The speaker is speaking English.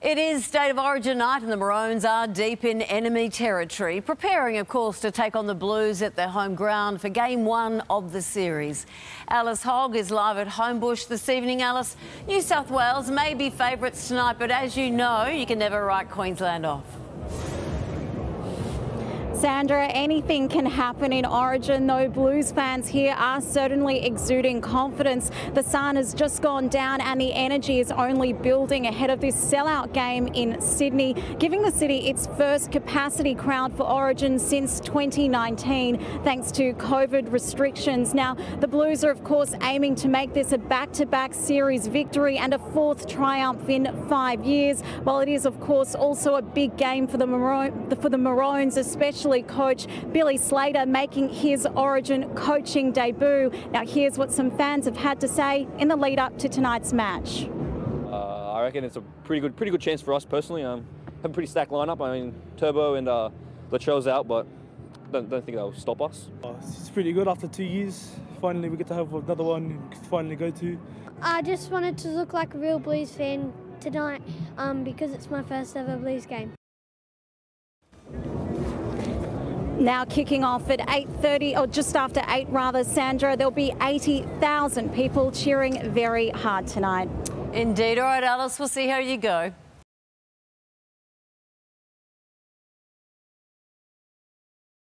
It is State of Origin night and the Maroons are deep in enemy territory, preparing, of course, to take on the Blues at their home ground for Game 1 of the series. Alice Hogg is live at Homebush this evening. Alice, New South Wales may be favourites tonight, but as you know, you can never write Queensland off. Sandra, anything can happen in Origin, though Blues fans here are certainly exuding confidence. The sun has just gone down and the energy is only building ahead of this sellout game in Sydney, giving the city its first capacity crowd for Origin since 2019, thanks to COVID restrictions. Now, the Blues are, of course, aiming to make this a back-to-back series victory and a fourth triumph in 5 years, while it is, of course, also a big game for the Maroons, especially coach Billy Slater making his Origin coaching debut. Now here's what some fans have had to say in the lead up to tonight's match. I reckon it's a pretty good chance for us personally. Have a pretty stacked lineup. I mean, Turbo and Latrell's out, but don't think they'll stop us. It's pretty good after 2 years. Finally we get to have another one to finally go to. I just wanted to look like a real Blues fan tonight because it's my first ever Blues game. Now kicking off at 8:30, or just after 8 rather, Sandra, there'll be 80,000 people cheering very hard tonight. Indeed. All right, Alice, we'll see how you go.